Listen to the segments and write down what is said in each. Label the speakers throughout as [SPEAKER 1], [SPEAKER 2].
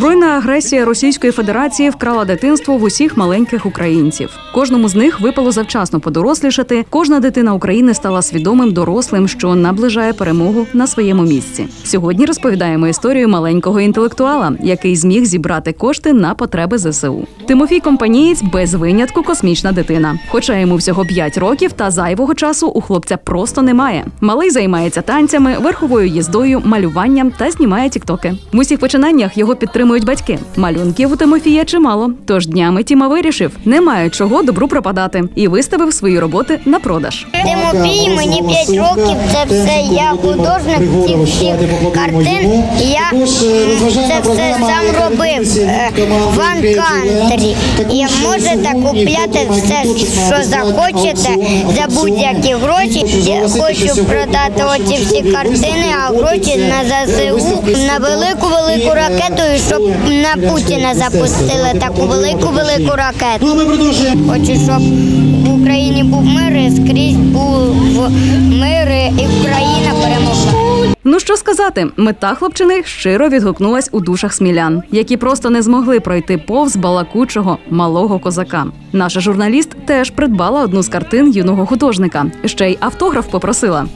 [SPEAKER 1] Збройна агресія Російської Федерації вкрала дитинство в усіх маленьких українців. Кожному з них випало завчасно подорослішати, кожна дитина України стала свідомим дорослим, що наближає перемогу на своєму місці. Сьогодні розповідаємо історію маленького інтелектуала, який зміг зібрати кошти на потреби ЗСУ. Тимофій Компанієць без винятку космічна дитина. Хоча йому всього 5 років, та зайвого часу у хлопця просто немає. Малий займається танцями, верховою їздою, малюванням та знімає тіктоки. В усіх починаннях його підтримують батьки. Малюнків у Тимофія чимало, тож днями Тіма вирішив, немає чого добру пропадати, і виставив свої роботи на продаж.
[SPEAKER 2] Тимофій, мені 5 років, це все я художник цих всіх картин, я це все сам робив в Анкантрі. І можете купляти все, що захочете, за будь-які гроші. Я хочу продати оці всі картини, а гроші на ЗСУ, на велику ракету, і щоб на Путіна запустили таку велику ракету. Хочу, щоб в Україні був мир, і скрізь був мир, і Україна перемогла.
[SPEAKER 1] Ну що сказати, мета хлопчини щиро відгукнулась у душах смілян, які просто не змогли пройти повз балакучого малого козака. Наша журналіст теж придбала одну з картин юного художника. Ще й автограф попросила.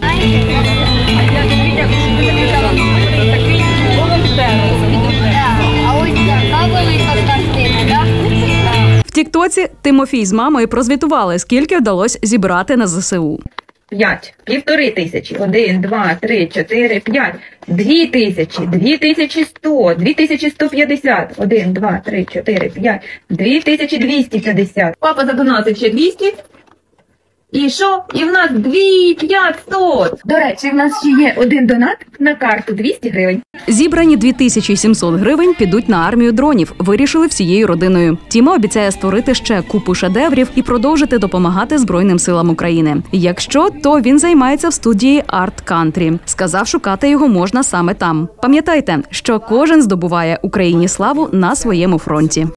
[SPEAKER 1] В тіктоці Тимофій з мамою прозвітували, скільки вдалося зібрати на ЗСУ.
[SPEAKER 3] 5, 1500, 1, 2, 3, 4, 5, 2000, 2100, 2150, 1, 2, 3, 4, 5, 2250. Папа задонатив ще 200. І що? І в нас 2500. До речі, в нас ще є один донат на карту 200 гривень.
[SPEAKER 1] Зібрані 2700 гривень підуть на армію дронів. Вирішили всією родиною. Тіма обіцяє створити ще купу шедеврів і продовжити допомагати Збройним силам України. Якщо, то він займається в студії Art Country. Сказав, шукати його можна саме там. Пам'ятайте, що кожен здобуває Україні славу на своєму фронті.